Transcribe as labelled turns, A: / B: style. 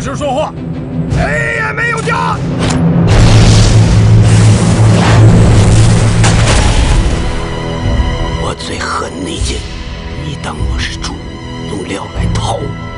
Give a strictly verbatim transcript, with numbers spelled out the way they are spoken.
A: 实说话，谁也没有家。
B: 我最恨那件你当我是猪，用料来掏我。